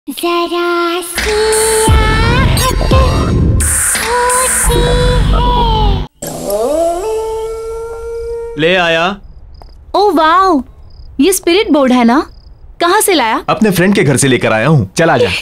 जरा सी आहट होती है। ले आया। ओ वाओ, ये स्पिरिट बोर्ड है ना? कहाँ से लाया? अपने फ्रेंड के घर से लेकर आया हूँ। चला जा।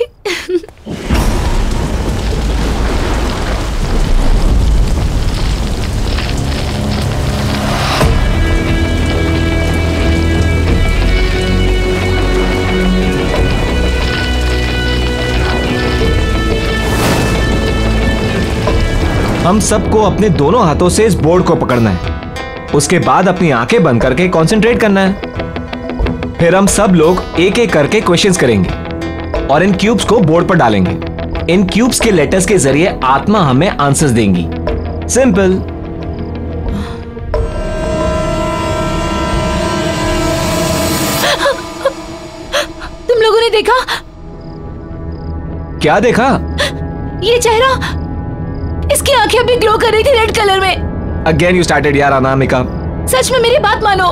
हम सबको अपने दोनों हाथों से इस बोर्ड को पकड़ना है। उसके बाद अपनी आंखें बंद करके कंसंट्रेट करना है। फिर हम सब लोग एक एक करके क्वेश्चंस करेंगे और इन क्यूब्स को बोर्ड पर डालेंगे। इन क्यूब्स के लेटर्स के जरिए आत्मा हमें आंसर्स देंगी। सिंपल। तुम लोगों ने देखा? क्या देखा? ये चेहरा, इसकी आंखें अभी ग्लो कर रही थी रेड कलर में। अगेन यू स्टार्टेड यार अनामिका। सच में मेरी बात मानो।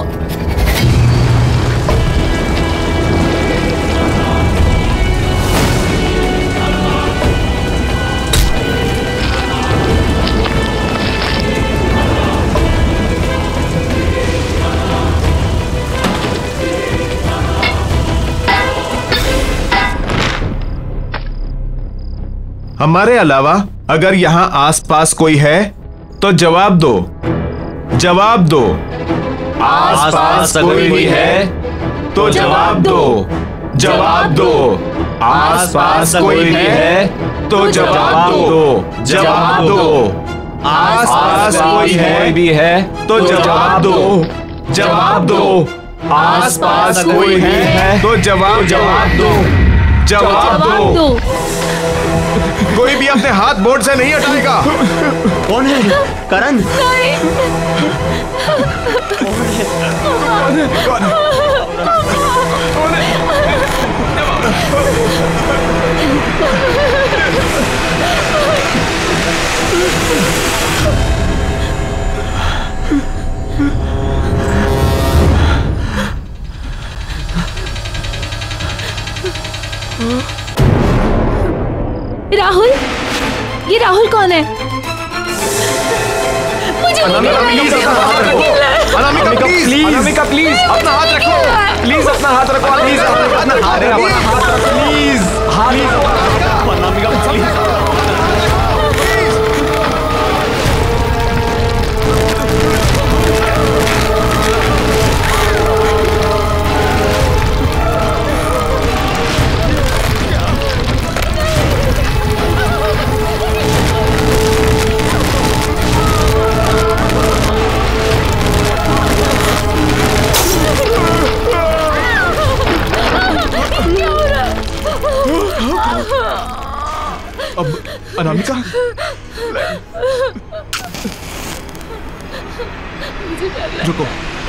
हमारे अलावा अगर यहाँ आसपास कोई है तो जवाब दो। जवाब दो। आसपास कोई भी है तो जवाब दो। जवाब दो। आसपास कोई भी है तो जवाब दो। जवाब दो। आसपास कोई भी है तो जवाब दो। जवाब दो। आसपास कोई भी है तो जवाब दो। जवाब दो। कोई भी अपने हाथ बोर्ड से नहीं हटाएगा। कौन है? करण? राहुल? ये राहुल कौन है? मुझे अनामिका प्लीज अपना हाथ रखो। प्लीज अपना हाथ रखो। प्लीज अपना हाथ रखो। Please Anamika please. अब अनामिका रुको।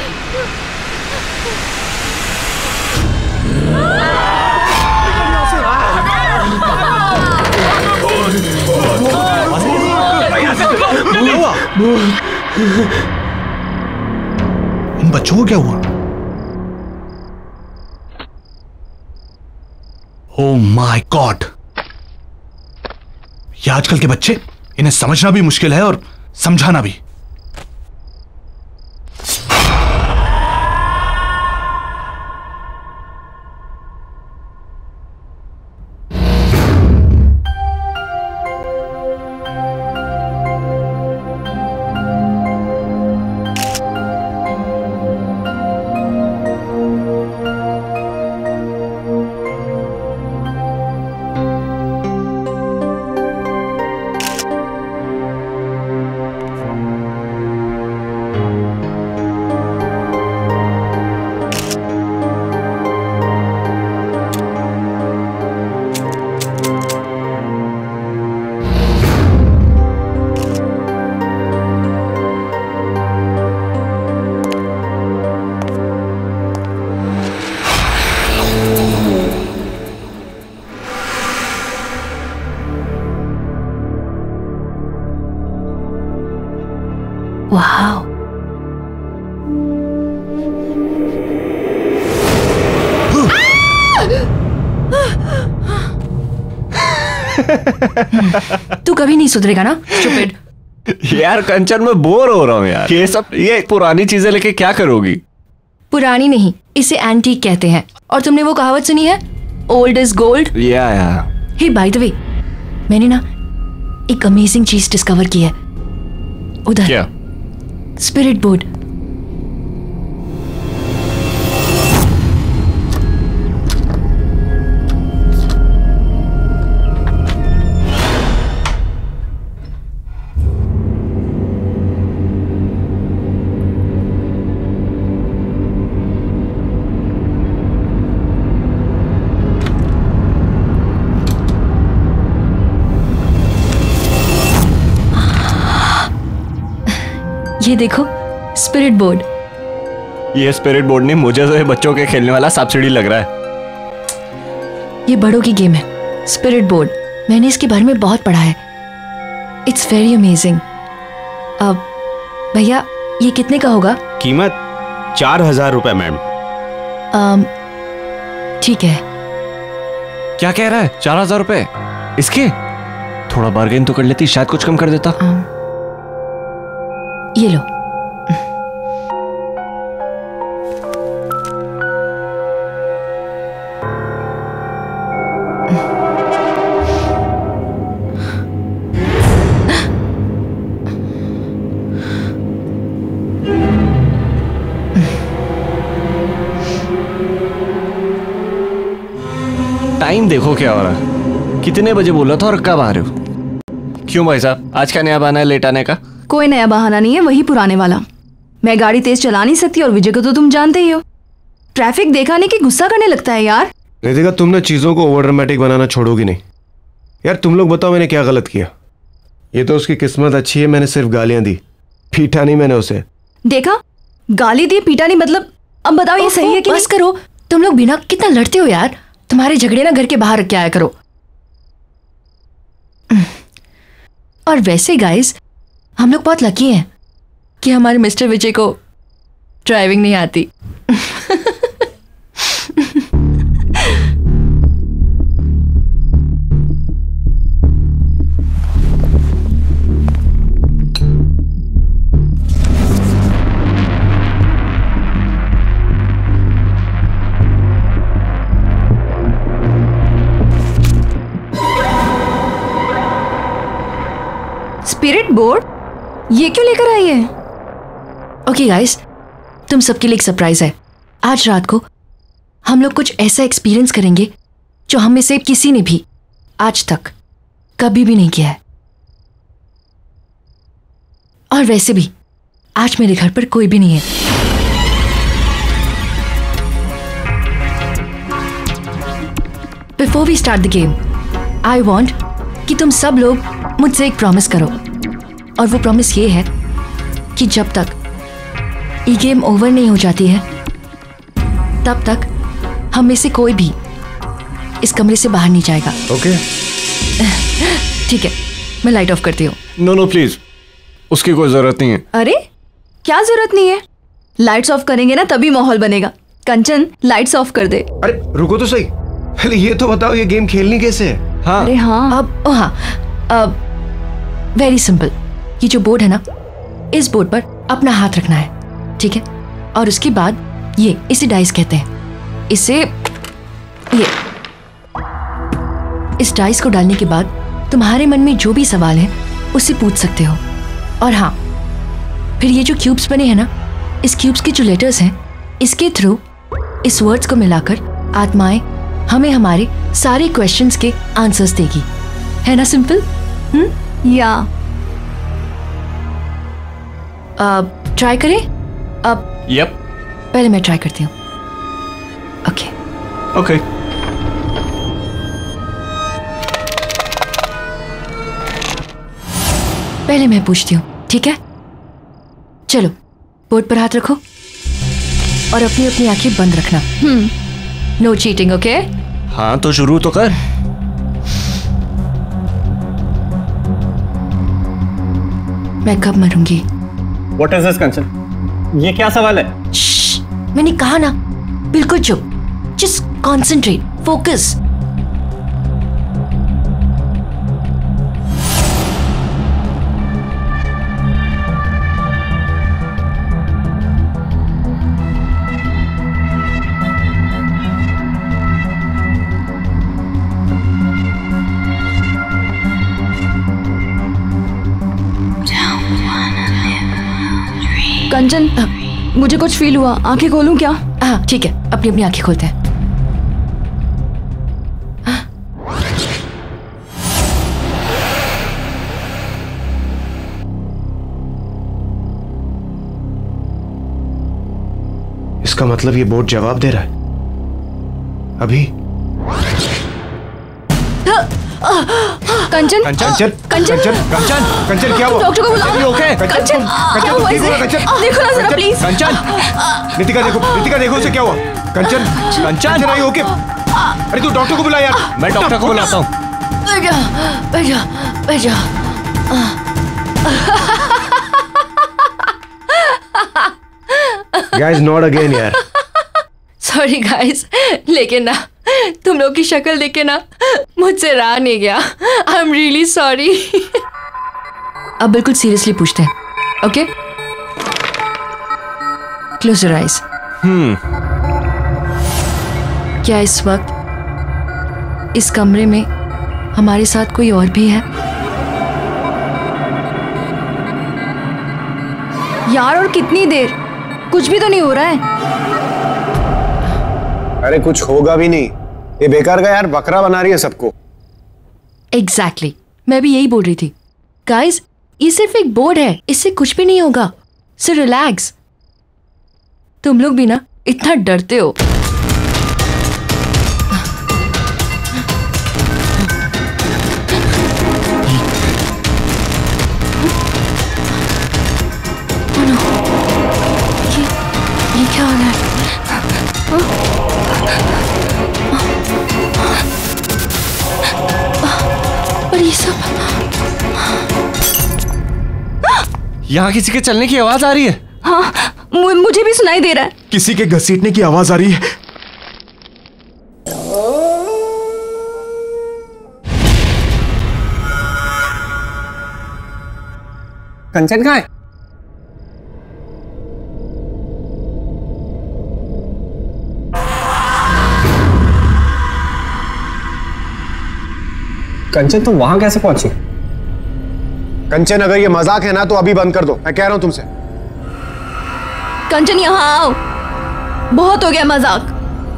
इन बच्चों को क्या हुआ? ओह माय गॉड, ये आजकल के बच्चे, इन्हें समझना भी मुश्किल है और समझाना भी। वाह, तू कभी नहीं सुधरेगा ना स्टूपिड। यार कंचन मैं बोर हो रहा हूँ यार, ये पुरानी चीजें लेके क्या करोगी? पुरानी नहीं, इसे एंटीक कहते हैं। और तुमने वो कहावत सुनी है, ओल्ड इज गोल्ड? या हे बाय द वे, मैंने ना एक अमेजिंग चीज डिस्कवर की है उधर। क्या? Spirit board. ये देखो स्पिरिट बोर्ड। ये स्पिरिट बोर्ड नहीं, मुझे तो ये बच्चों के खेलने वाला सब्सिडी लग रहा है। ये बड़ों की गेम है स्पिरिट बोर्ड। मैंने इसके बारे में बहुत पढ़ा है। It's very amazing. अब भैया ये कितने का होगा? कीमत 4000 रुपए मैम। ठीक है। क्या कह रहा है? 4000 रुपए इसके? थोड़ा बार्गेन तो कर लेती, शायद कुछ कम कर देता। ये लो। टाइम देखो क्या हो रहा है। कितने बजे बोला था और कब आ रहे हो? क्यों भाई साहब, आज का नया बहाना है लेट आने का? कोई नया बहाना नहीं है, वही पुराने वाला। मैं गाड़ी तेज चला नहीं सकती और विजय को तो तुम जानते ही हो, ट्रैफिक देखाने की गुस्सा करने लगता है यार। रितिका तुम ना चीजों को ओवर ड्रामेटिक बनाना छोड़ोगी नहीं यार। तुम लोग बताओ मैंने क्या गलत किया? ये तो उसकी किस्मत अच्छी है, मैंने सिर्फ गालियां दी, पीटा नहीं मैंने उसे। देखा, गाली दी पीटा नहीं, मतलब अब बताओ ये सही है कि बस करो। तुम लोग बिना कितना लड़ते हो यार। तुम्हारे झगड़े ना घर के बाहर रख के आया करो। और वैसे गाइस, हम लोग बहुत लकी हैं कि हमारे मिस्टर विजय को ड्राइविंग नहीं आती। स्पिरिट बोर्ड ये क्यों लेकर आई है? ओके गाइस, तुम सबके लिए एक सरप्राइज है। आज रात को हम लोग कुछ ऐसा एक्सपीरियंस करेंगे जो हम में से किसी ने भी आज तक कभी भी नहीं किया है। और वैसे भी आज मेरे घर पर कोई भी नहीं है। Before we start the game, I want कि तुम सब लोग मुझसे एक प्रॉमिस करो। और वो प्रॉमिस ये है कि जब तक ये गेम ओवर नहीं हो जाती है तब तक हम में से कोई भी इस कमरे से बाहर नहीं जाएगा। ओके ठीक है, मैं लाइट ऑफ करती हूँ। नो प्लीज, उसकी कोई जरूरत नहीं है। अरे क्या जरूरत नहीं है? लाइट्स ऑफ करेंगे ना तभी माहौल बनेगा। कंचन लाइट्स ऑफ कर दे। अरे रुको तो सही, पहले ये तो बताओ ये गेम खेलनी कैसे है? हाँ अरे हाँ, अब वेरी सिंपल। ये जो बोर्ड है ना, इस बोर्ड पर अपना हाथ रखना है, ठीक है? और उसके बाद इसे डाइस कहते हैं। इस डाइस को डालने के बाद तुम्हारे मन में जो भी सवाल है उससे पूछ सकते हो। और हाँ, फिर ये जो क्यूब्स बने हैं ना, इस क्यूब्स के जो लेटर्स हैं, इसके थ्रू इस वर्ड्स को मिलाकर आत्माएं हमें हमारे सारे क्वेश्चंस के आंसर्स देगी। है ना सिंपल? या ट्राई करें? यप, पहले मैं ट्राई करती हूँ। ओके। पहले मैं पूछती हूँ, ठीक है? चलो बोर्ड पर हाथ रखो और अपनी अपनी आंखें बंद रखना। No cheating, okay? हाँ तो शुरू तो कर। मैं कब मरूंगी? What is this Kanchan? ये क्या सवाल है? श्श्श, मैंने कहा ना, बिल्कुल चुप। Just concentrate, focus. कंचन, मुझे कुछ फील हुआ, आंखें खोलूं क्या? हाँ ठीक है, अपनी अपनी आंखें खोलते हैं। इसका मतलब ये बोर्ड जवाब दे रहा है अभी। कंचन, कंचन, कंचन, कंचन, कंचन, क्या हुआ? डॉक्टर को बुलाओ। ओके, कंचन, क्या हुआ इसे? देखो ना जरा प्लीज। कंचन, नितिका देखो उसे क्या हुआ? Kanchan, Kanchan, I okay? अरे तू डॉक्टर को बुला यार। मैं डॉक्टर को बुलाता हूँ। बैठ जा। गाइस, नॉट अगेन यार। सॉरी गाइस, लेकिन ना तुम लोग की शक्ल देख के ना मुझसे रहा नहीं गया। I am really sorry. अब बिल्कुल सीरियसली पूछते हैं, ओके? Close your eyes. क्या इस वक्त इस कमरे में हमारे साथ कोई और भी है? यार और कितनी देर? कुछ भी तो नहीं हो रहा है। अरे कुछ होगा भी नहीं, ये बेकार का यार बकरा बना रही है सबको। एग्जैक्टली, मैं भी यही बोल रही थी। गाइस, ये सिर्फ एक बोर्ड है, इससे कुछ भी नहीं होगा। So relax. तुम लोग भी ना इतना डरते हो। ये क्या हो रहा है? और ये सब यहाँ किसी के चलने की आवाज आ रही है। हाँ, मुझे भी सुनाई दे रहा है। किसी के घसीटने की आवाज आ रही है। कंचन कहाँ है? कंचन तुम वहां कैसे पहुंची? कंचन, अगर ये मजाक है ना तो अभी बंद कर दो, मैं कह रहा हूं तुमसे। कंचन यहाँ आओ, बहुत हो गया मजाक।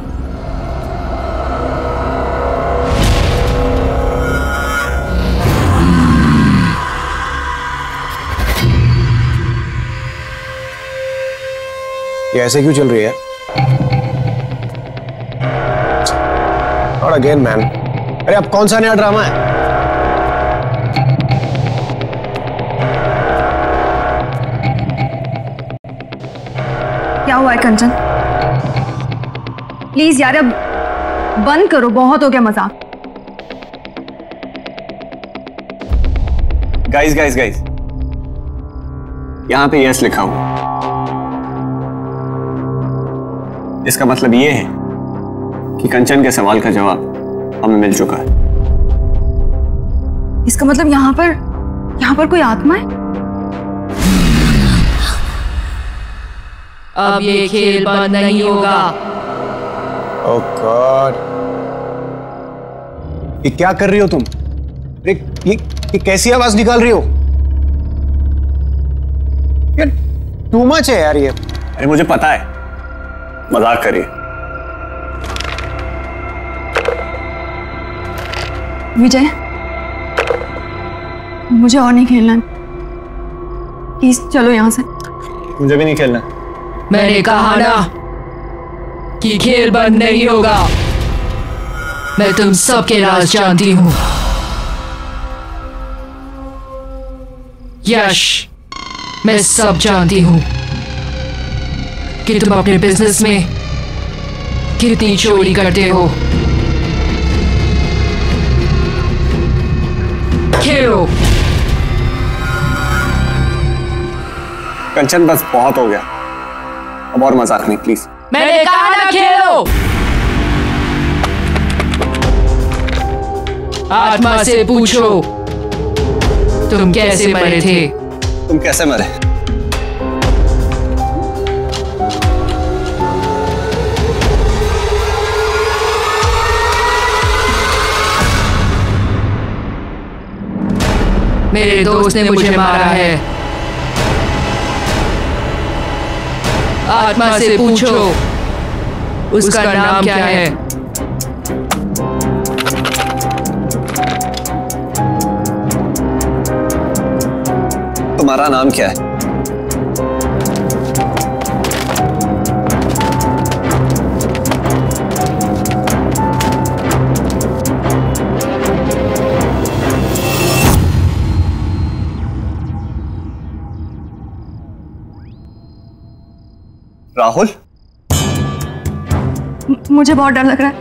ये ऐसे क्यों चल रही है? और अगेन मैन, अरे अब कौन सा नया ड्रामा है? क्या हुआ है कंचन? प्लीज यार अब बंद करो, बहुत हो गया मजाक। गाइस गाइस गाइस, यहां पे यस लिखा हुआ, इसका मतलब ये है कि कंचन के सवाल का जवाब हमें मिल चुका है। इसका मतलब यहाँ पर कोई आत्मा है? अब ये खेल बंद नहीं होगा। ओह गॉड, ये क्या कर रही हो तुम? ये कैसी आवाज निकाल रही हो? यार टू मच है यार ये। अरे मुझे पता है, मजाक करिए। विजय, मुझे और नहीं खेलना, प्लीज चलो यहाँ से। मुझे भी नहीं खेलना। मैंने कहा ना कि खेल बंद नहीं होगा। मैं तुम सबके राज जानती हूं। यश, मैं सब जानती हूं कि तुम अपने बिजनेस में कितनी चोरी करते हो। खेलो। कंचन बस बहुत हो गया, अब और मजाक नहीं प्लीज। मैंने कहा ना खेलो। आत्मा से पूछो तुम कैसे मरे थे। तुम कैसे मरे? मेरे दोस्त ने मुझे मारा है। आत्मा से पूछो उसका नाम क्या है। तुम्हारा नाम क्या है? राहुल? मुझे बहुत डर लग रहा है,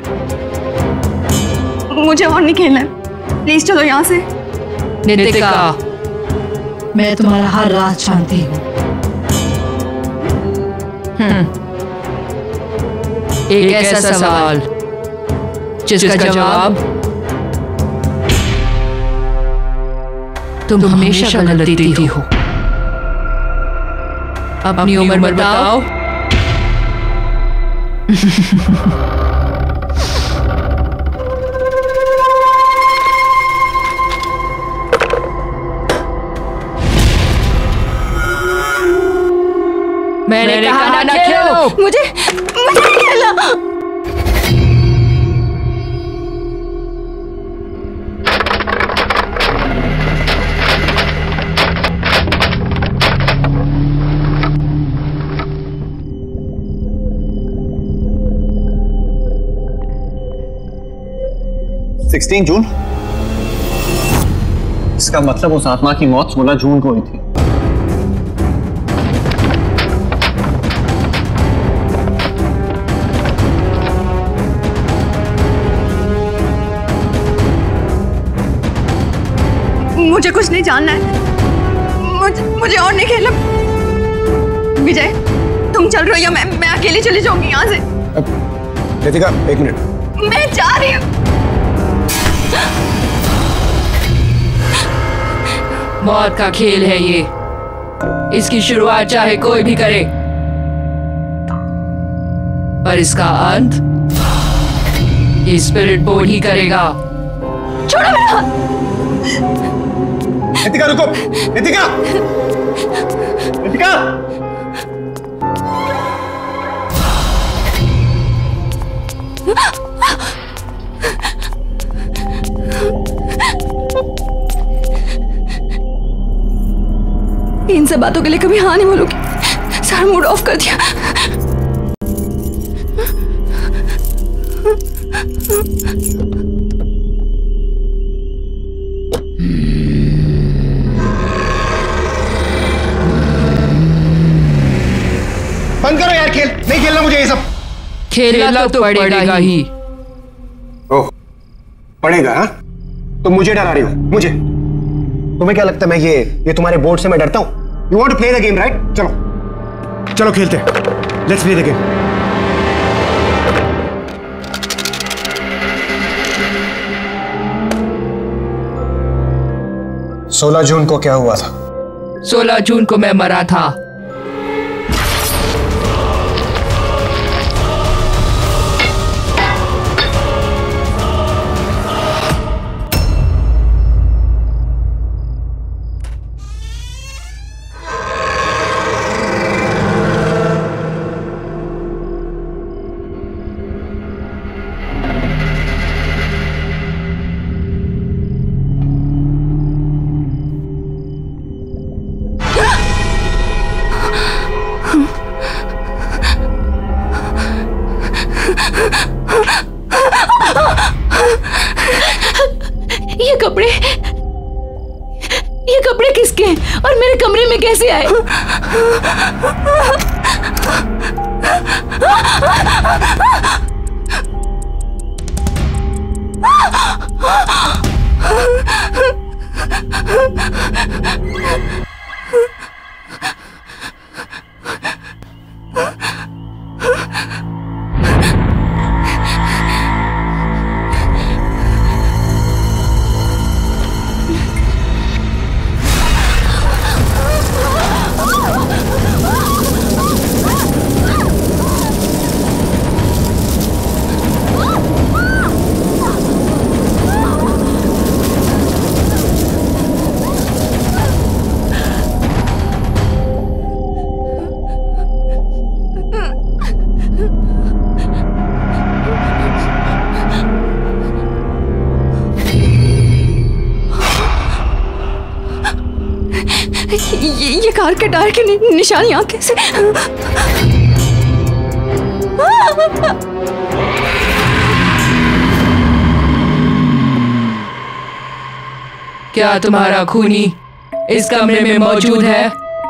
मुझे और नहीं खेलना है, प्लीज चलो यहाँ से। नितिका, मैं तुम्हारा हर राज जानती हूँ। एक ऐसा सवाल जिसका जवाब तुम हमेशा गलत देती हो। अपनी उम्र बताओ। मैंने कहा ना खेलो। मुझे नहीं खेलना। 16 जून? इसका मतलब उस आत्मा की मौत 16 जून को हुई थी। मुझे कुछ नहीं जानना है, मुझे और नहीं खेलना। विजय, तुम चल रहे हो या मैं अकेली चली जाऊंगी यहाँ से। रितिका, एक मिनट। मैं जा रही हूँ। मौत का खेल है ये, इसकी शुरुआत चाहे कोई भी करे, पर इसका अंत ये स्पिरिट बोर्ड ही करेगा। छोड़ो मेरा हाथ। रितिका रुको, रितिका, रितिका। इन सब बातों के लिए कभी हाँ नहीं बोलूंगी। सारा मूड ऑफ कर दिया। बंद करो यार खेल, नहीं खेलना मुझे ये सब। खेलना तो पड़ेगा ही। ओह, पड़ेगा? हाँ, तो मुझे डरा रही हो? मुझे? तुम्हें क्या लगता है मैं ये तुम्हारे बोर्ड से मैं डरता हूं? You want to play the game, right? चलो चलो खेलते हैं। Let's play the game. सोलह जून को क्या हुआ था? 16 जून को मैं मरा था। ये कपड़े किसके हैं और मेरे कमरे में कैसे आए? ये कार के टायर के निशान यहाँ कैसे? क्या तुम्हारा खूनी इस कमरे में मौजूद है?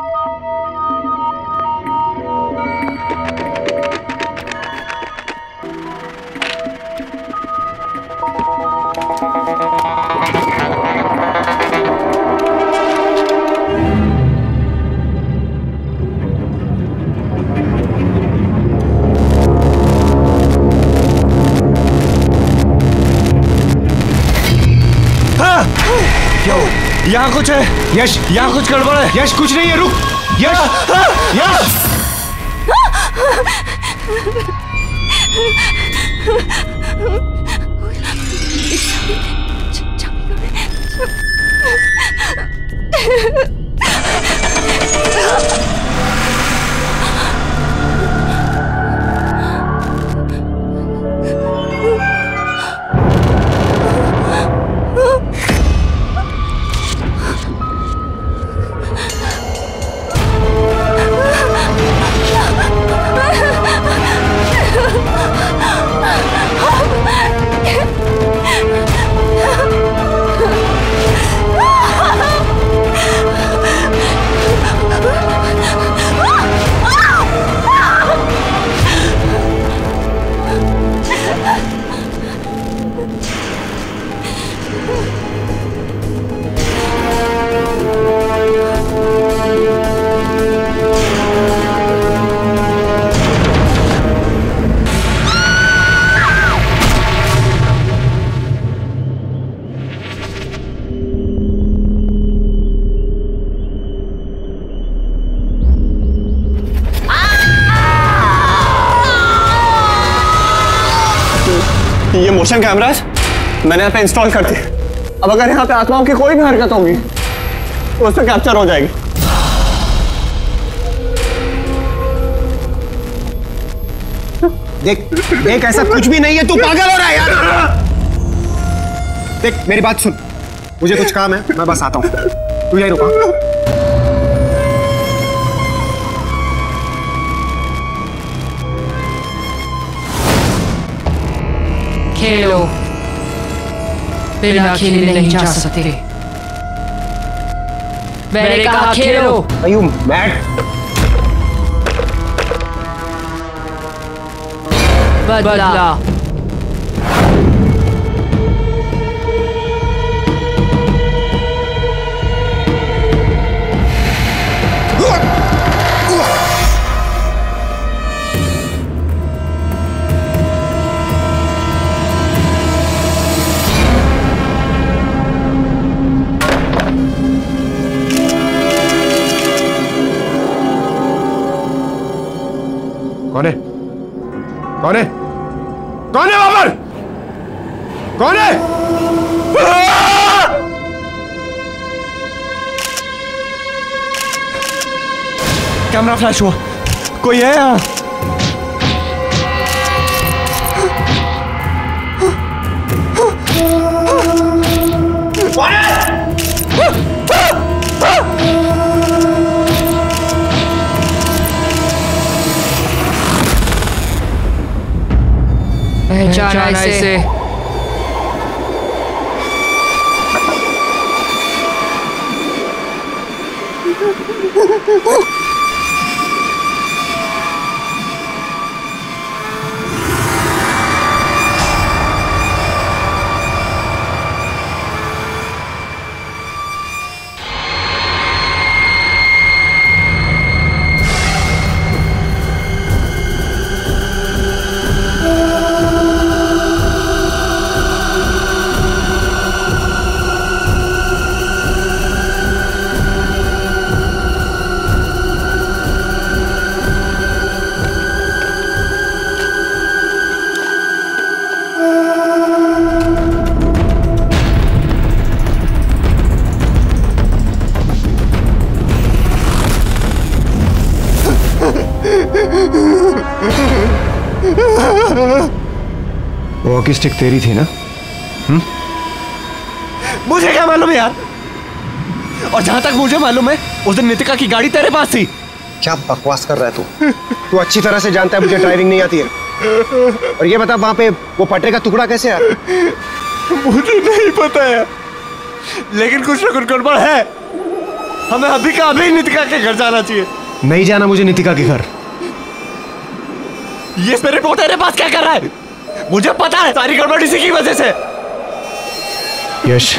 यहाँ कुछ है यश, यहाँ कुछ गड़बड़ है यश। कुछ नहीं है, रुक यश। यश ये मोशन कैमरास मैंने यहाँ पे इंस्टॉल कर दिए। अब अगर यहाँ पे आत्माओं की कोई भी हरकत होगी तो उससे कैप्चर हो जाएगी। देख देख, ऐसा कुछ भी नहीं है, तू पागल हो रहा है यार। देख मेरी बात सुन, मुझे कुछ काम है, मैं बस आता हूँ, तू यहीं रुका। खेलो, बिना खेले नहीं जा सकते। मैंने कहा खेलो। Are you mad? बदला। कौन है? कौन है? कौन है वहां पर? कौन है? कैमरा फ्लैश हुआ, कोई है यहाँ? कौन है? पहचाना इसे। वॉकी स्टिक तेरी थी ना? मुझे क्या मालूम यार, और जहां तक मुझे मालूम है उस दिन नितिका की गाड़ी तेरे पास थी। क्या बकवास कर रहा है तू? तू अच्छी तरह से जानता है मुझे ड्राइविंग नहीं आती है। और ये बता वहां पे वो पटरे का टुकड़ा कैसे आया? मुझे नहीं पता है, लेकिन कुछ ना कुछ गड़बड़ है। हमें अभी का अभी नितिका के घर जाना चाहिए। नहीं जाना मुझे नितिका के घर। ये स्पिरिट बोट तेरे पास क्या कर रहा है? मुझे पता है सारी गड़बड़ इसी की वजह से। यश,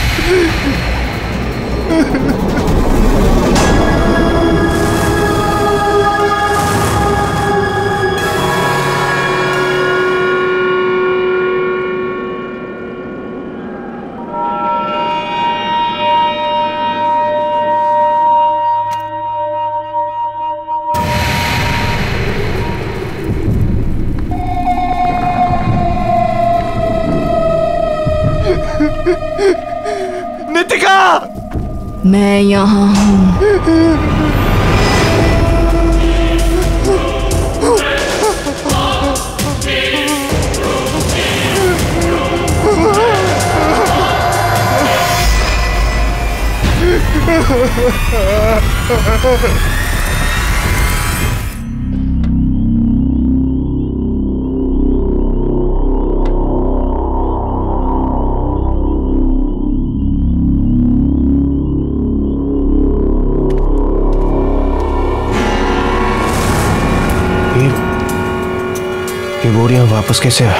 नितिका, मैं यहाँ हूँ। ये बोरियां वापस कैसे आ?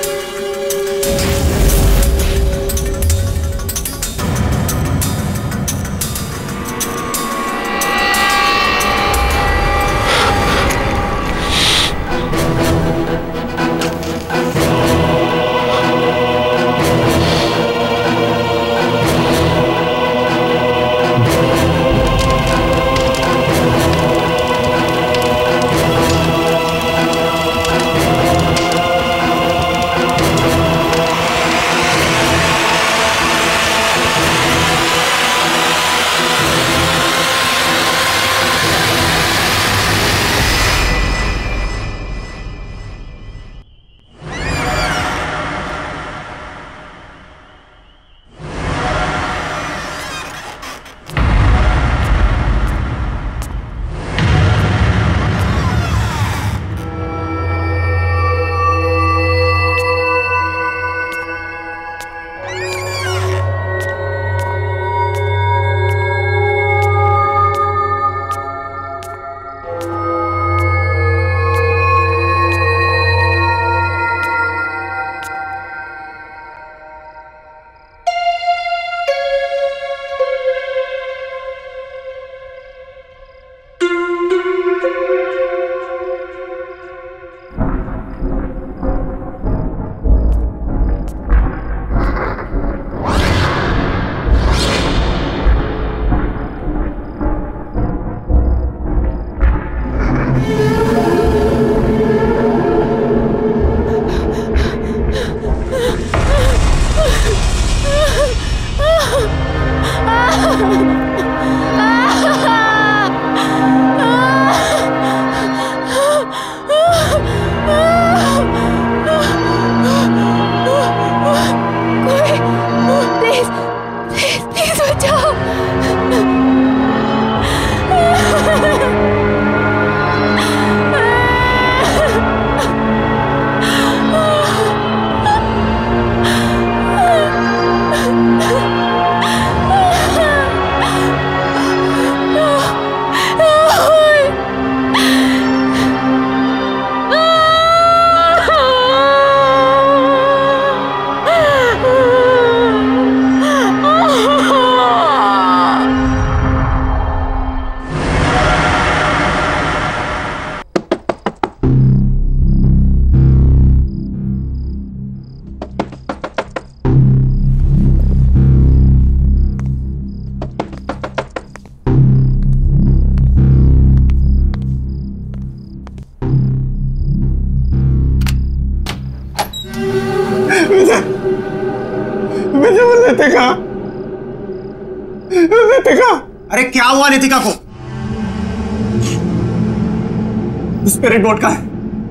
नितिका, अरे क्या हुआ नितिका को? स्पिरिट बोट का है।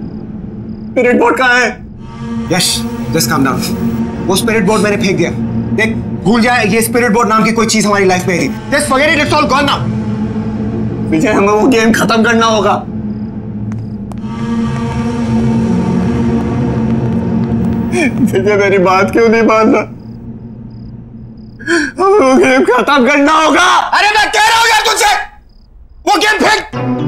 स्पिरिट बोट का है। Yash, just calm down. वो स्पिरिट बोट मैंने फेंक दिया। देख, भूल जाए ये स्पिरिट बोर्ड नाम की कोई चीज हमारी लाइफ में थी। Just forget it, it's all gone now. Vijay, हमें वो गेम खत्म करना होगा। विजय, मेरी बात क्यों नहीं मान रहा? हमें वो गेम खत्म करना होगा। अरे मैं कह रहा हूं यार तुझसे, वो गेम फेंक।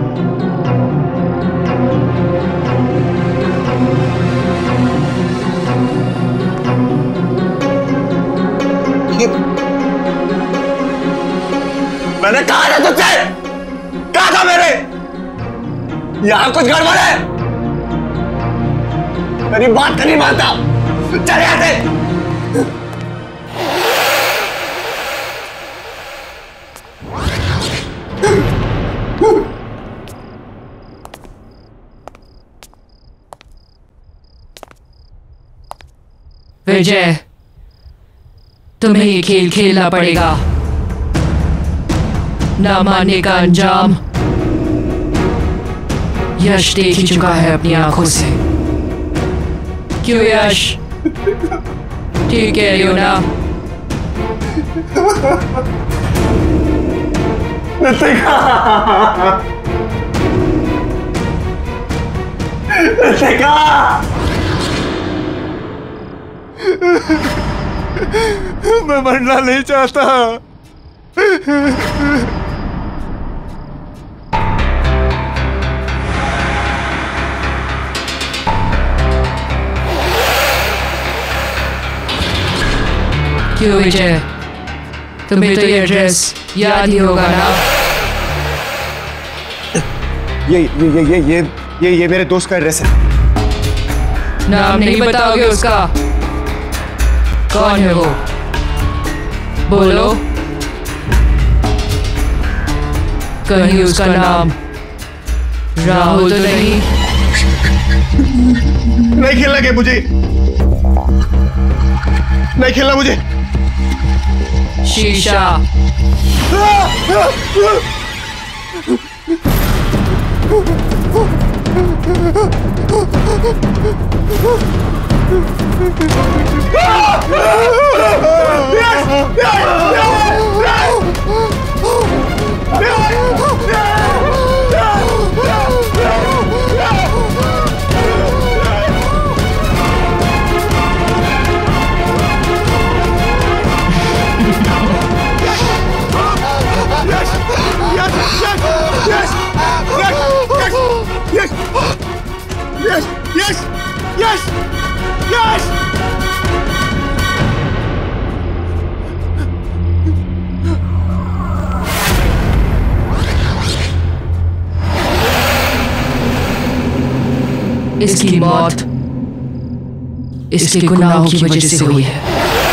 मैंने कहा था तुझसे, कहा था मेरे, यहां कुछ गड़बड़ है। मेरी बात नहीं मानता, चल यहां से। विजय, तुम्हें ये खेल खेलना पड़ेगा। ना मानने का अंजाम यश देख ही चुका है अपनी आंखों से। क्यों यश, ठीक कह रही हो ना? मैं मरना नहीं चाहता। क्यों विजय, तुम्हें तो ये एड्रेस याद ही होगा ना? ये मेरे दोस्त का एड्रेस है। नाम नहीं बताओगे उसका? कौन है वो? बोलो। कहीं उसका नाम राहुल तो नहीं? नहीं खेलना गेम मुझे, नहीं खेलना मुझे। शीशा। इसकी मौत इसके गुनाहों की वजह से हुई है।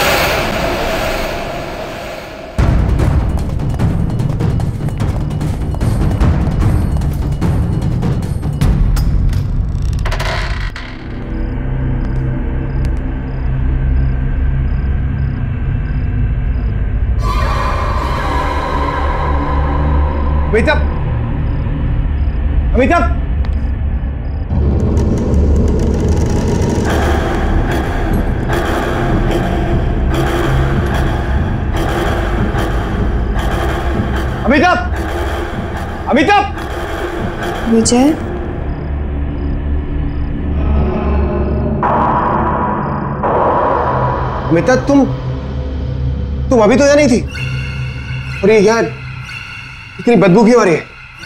अमिताभ, अमिताभ, अमिताभ, अमिताभ। विजय, अमिताभ, तुम अभी तो यहाँ नहीं थी, और ये यहाँ इतनी बदबू क्यों आ रही है?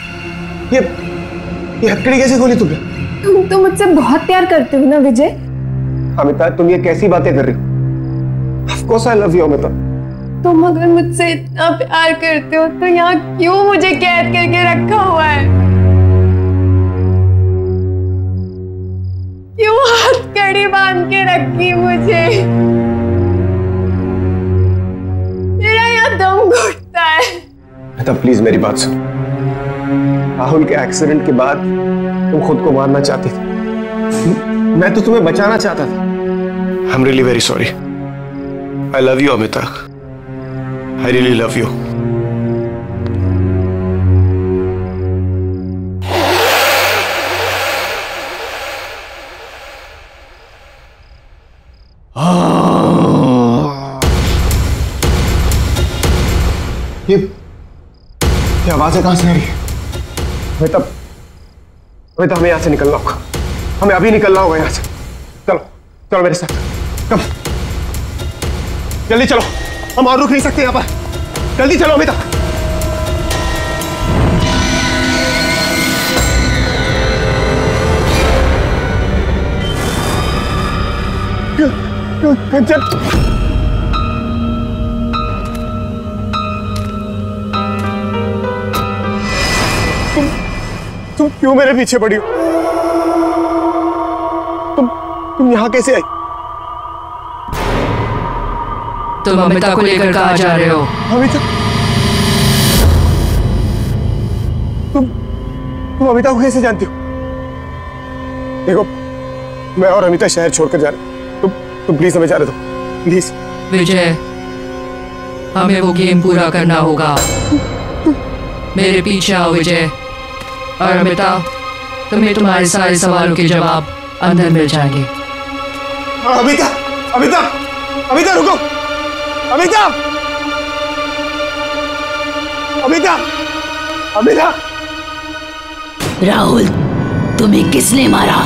ये हथकड़ी कैसे खोली तुमने? तुम तो मुझसे बहुत प्यार करते हो ना विजय? अमिताभ, तुम ये कैसी बातें कर रही हो? Of course I love you, Amitabh. तुम अगर मुझसे इतना प्यार करते हो तो यहाँ क्यों मुझे कैद करके रखा हुआ है? क्यों हथकड़ी बांध के रखी मुझे? मेरा यहाँ दम घुटता है। अमिताभ, प्लीज मेरी बात सुन। राहुल के एक्सीडेंट के बाद तुम खुद को मारना चाहती थी, मैं तो तुम्हें बचाना चाहता था। I am really very sorry. I love you Amitabh, I really love you. ये आवाजें कहां से आ रही है? हमें यहां से निकलना होगा। हमें अभी निकलना होगा यहां से। चलो चलो मेरे साथ, कम जल्दी चलो, हम और रुक नहीं सकते यहां पर। जल्दी चलो अमिता। तुम क्यों मेरे पीछे पड़ी हो? तुम यहां कैसे आई? तुम अमिता को लेकर कहां जा रहे हो? अमिता? तुम अमिता को कैसे जानती हो? देखो, मैं और अमिता शहर छोड़कर जा रहे हैं। तुम प्लीज हमें जाने दो, प्लीज। विजय, हमें वो गेम पूरा करना होगा। मेरे पीछे आओ विजय। और अमिता, तुम्हें तुम्हारे सारे सवालों के जवाब अंदर मिल जाएंगे। अमिता, अमिता, अमिता रुको! अमिता, अमिता, अमिता! राहुल, तुम्हें किसने मारा?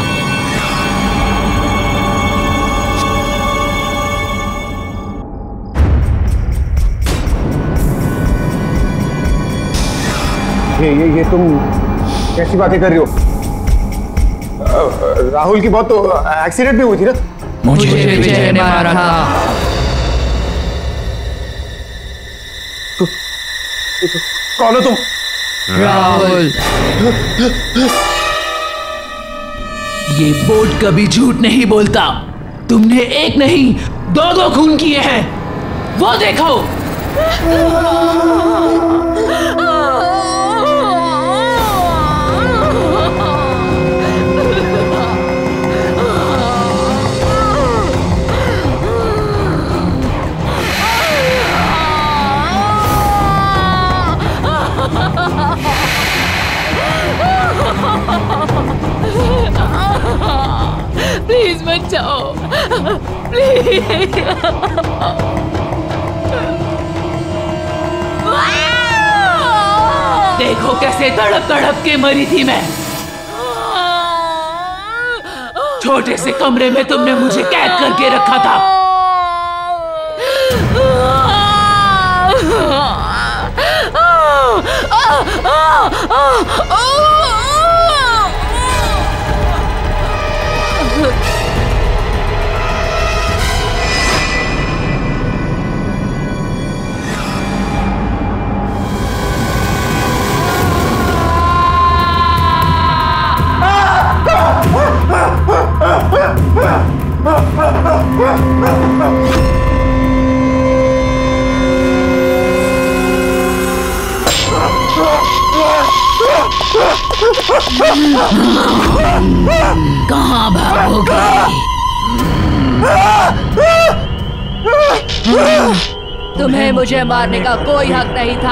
ये तुम कैसी बातें कर रही हो? राहुल की बहुत तो एक्सीडेंट भी हुई थी ना? मुझे विजय ने मारा था। कौन हो तुम? राहुल। ये बोर्ड कभी झूठ नहीं बोलता। तुमने एक नहीं, दो खून किए हैं। वो देखो। प्लीज मत जाओ, प्लीज। देखो कैसे तड़प तड़प के मरी थी मैं। छोटे से कमरे में तुमने मुझे कैद करके रखा था। कहाँ भागोगे? तुम्हें मुझे मारने का कोई हक नहीं था।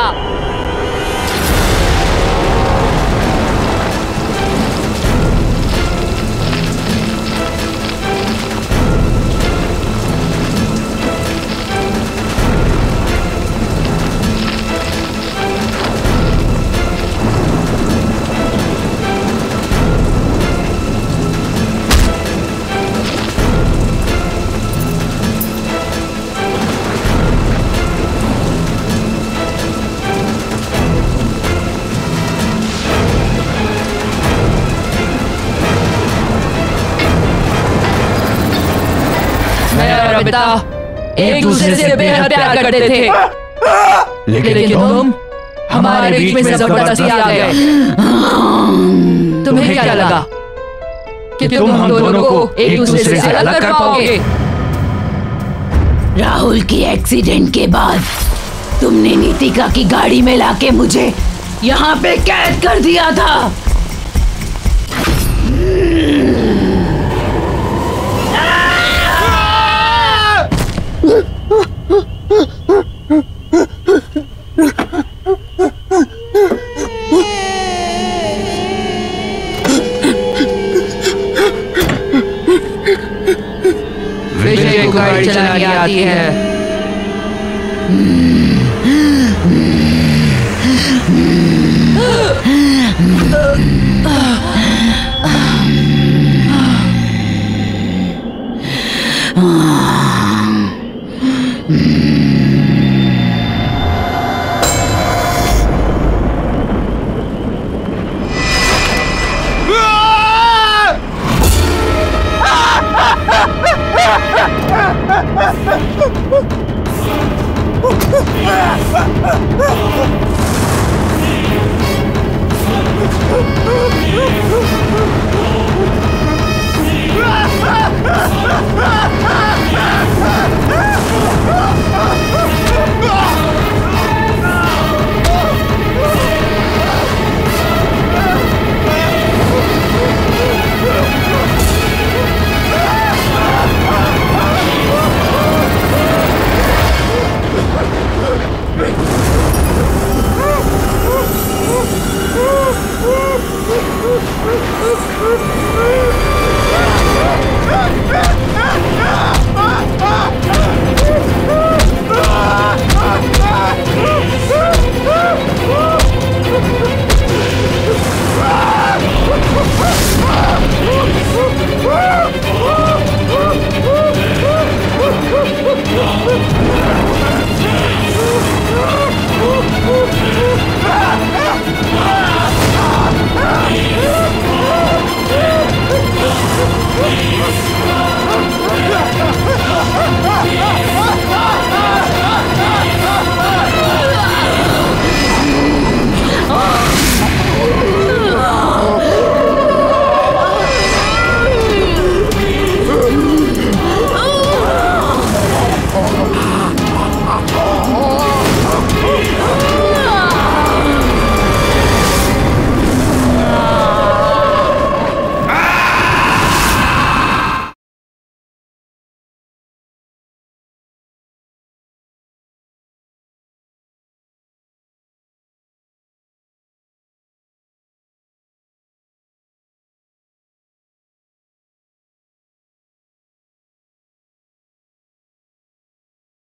पिता एक दूसरे से बेहद प्यार करते थे, लेकिन तुम हमारे बीच में जबरदस्ती आ गए। तुम्हें क्या लगा कि तुम हम दोनों को एक दूसरे से अलग कर पाओगे? राहुल की एक्सीडेंट के बाद तुमने नीतिका की गाड़ी में लाके मुझे यहाँ पे कैद कर दिया था। विजय को गाड़ी चलानी आती है। Ah!